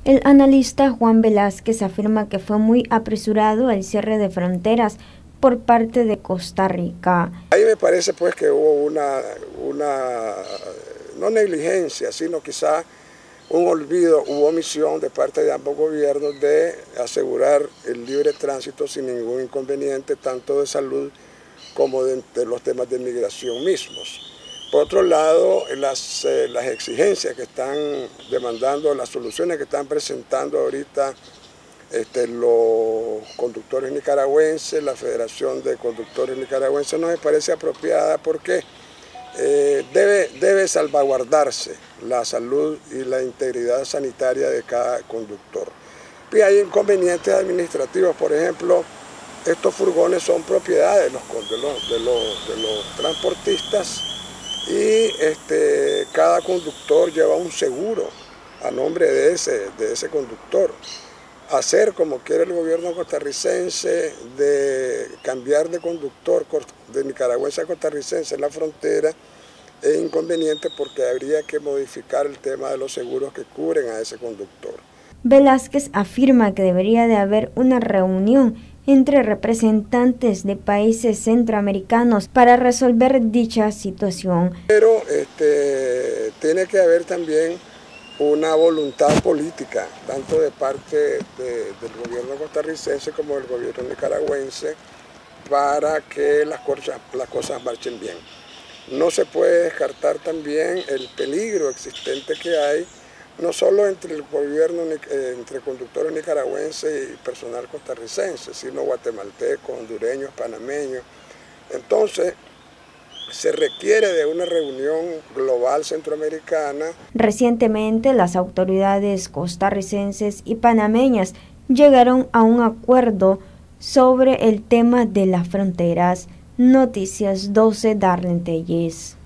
El analista Juan Velázquez afirma que fue muy apresurado el cierre de fronteras por parte de Costa Rica. Ahí me parece pues que hubo una no negligencia, sino quizá un olvido u omisión de parte de ambos gobiernos de asegurar el libre tránsito sin ningún inconveniente, tanto de salud como de los temas de migración mismos. Por otro lado, las exigencias que están demandando, las soluciones que están presentando ahorita los conductores nicaragüenses, la Federación de Conductores Nicaragüenses, no me parece apropiada porque debe salvaguardarse la salud y la integridad sanitaria de cada conductor. Y hay inconvenientes administrativos, por ejemplo, estos furgones son propiedad de los transportistas y cada conductor lleva un seguro a nombre de ese conductor. Hacer como quiere el gobierno costarricense de cambiar de conductor de nicaragüense a costarricense en la frontera es inconveniente porque habría que modificar el tema de los seguros que cubren a ese conductor. Velázquez afirma que debería de haber una reunión entre representantes de países centroamericanos para resolver dicha situación. Pero tiene que haber también una voluntad política, tanto de parte del gobierno costarricense como del gobierno nicaragüense, para que las cosas marchen bien. No se puede descartar también el peligro existente que hay, no solo entre el gobierno, entre conductores nicaragüenses y personal costarricense, sino guatemaltecos, hondureños, panameños. Entonces, se requiere de una reunión global centroamericana. Recientemente, las autoridades costarricenses y panameñas llegaron a un acuerdo sobre el tema de las fronteras. Noticias 12, Darlene Telles.